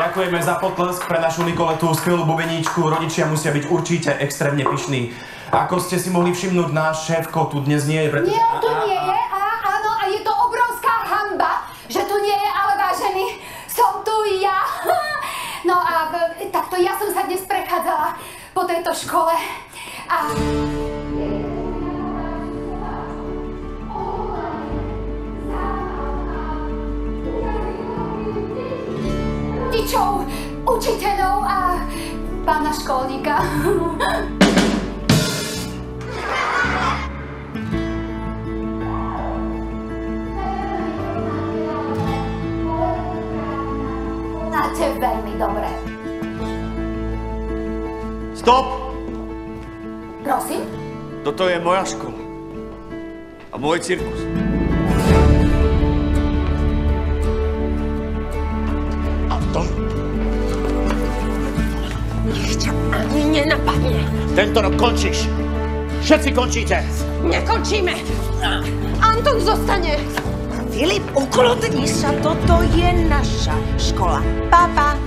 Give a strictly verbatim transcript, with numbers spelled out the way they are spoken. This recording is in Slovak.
Ďakujeme za potlesk pre našu Nikoletu, skvelú bubeníčku. Rodičia musia byť určite extrémne pyšní. Ako ste si mohli všimnúť, náš šéfko tu dnes nie je, pretože... Nie, on tu nie je, a áno, a je to obrovská hanba, že tu nie je, ale vážený, som tu ja. No a takto ja som sa dnes prechádzala po tejto škole a... rodičov, učiteľov a pána školníka. Máte veľmi dobre. Stop! Prosím? Toto je moja škola. A môj cirkus. Nech ťa ani nenapadne. Tento rok končíš. Všetci končíte. Nekončíme. Anton zostane. Filip, ukludni sa. Toto je naša škola. Papa.